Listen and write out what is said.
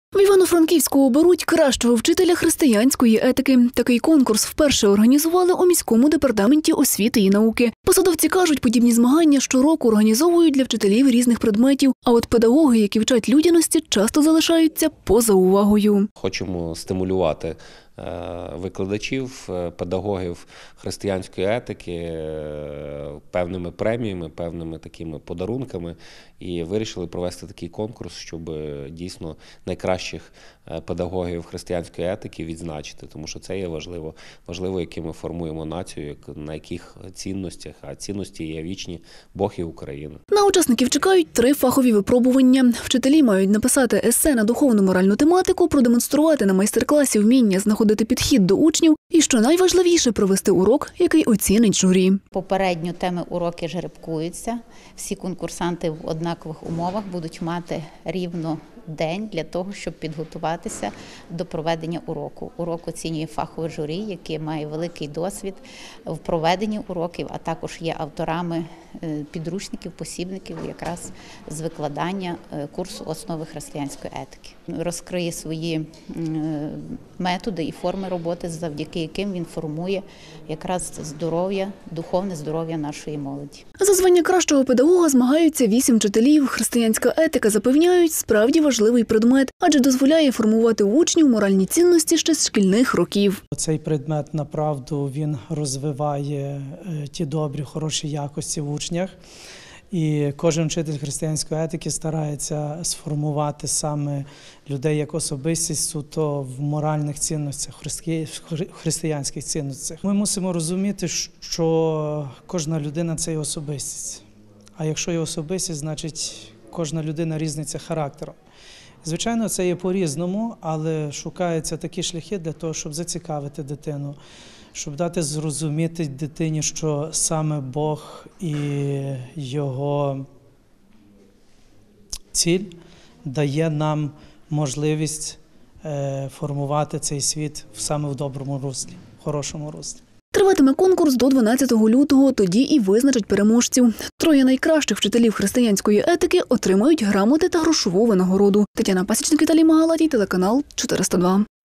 В Івано-Франківську оберуть кращого вчителя християнської етики. Такий конкурс вперше організували у міському департаменті освіти і науки. Посадовці кажуть, подібні змагання щороку організовують для вчителів різних предметів, а от педагоги, які вчать людяності, часто залишаються поза увагою. Хочемо стимулювати викладачів, педагогів християнської етики певними преміями, певними такими подарунками і вирішили провести такий конкурс, щоб дійсно найкращих педагогів християнської етики відзначити, тому що це є важливо, яким ми формуємо націю, на яких цінностях, а цінності є вічні Бог і Україна. На учасників чекають 3 фахові випробування. Вчителі мають написати есе на духовно-моральну тематику, продемонструвати на майстер-класі вміння знаходити підхід до учнів і, що найважливіше, провести урок, який оцінить журі. Попередньо теми уроки жеребкуються. Всі конкурсанти в однакових умовах будуть мати рівно день для того, щоб підготуватися до проведення уроку. Урок оцінює фахове журі, яке має великий досвід в проведенні уроків, а також є авторами підручників, посібників якраз з викладання курсу «Основи християнської етики». Розкриє свої методи і форми роботи, завдяки яким він формує якраз здоров'я, духовне здоров'я нашої молоді. За звання кращого педагога змагаються 8 вчителів. Християнська етика, запевняють, справді важливий предмет, адже дозволяє формувати у учнів моральні цінності ще з шкільних років. Цей предмет, направду, він розвиває ті добрі, хороші якості в учнях. І кожен вчитель християнської етики старається сформувати саме людей як особистість суто в моральних цінностях, християнських цінностях. Ми мусимо розуміти, що кожна людина – це є особистість. А якщо є особистість, значить кожна людина різниця характером. Звичайно, це є по-різному, але шукаються такі шляхи для того, щоб зацікавити дитину, щоб дати зрозуміти дитині, що саме Бог і Його ціль дає нам можливість формувати цей світ саме в доброму руслі, в хорошому руслі. Триватиме конкурс до 12 лютого, тоді і визначать переможців. 3 найкращих вчителів християнської етики отримають грамоти та грошову винагороду. Тетяна Пасічник, Віталій Магалатій, телеканал 402.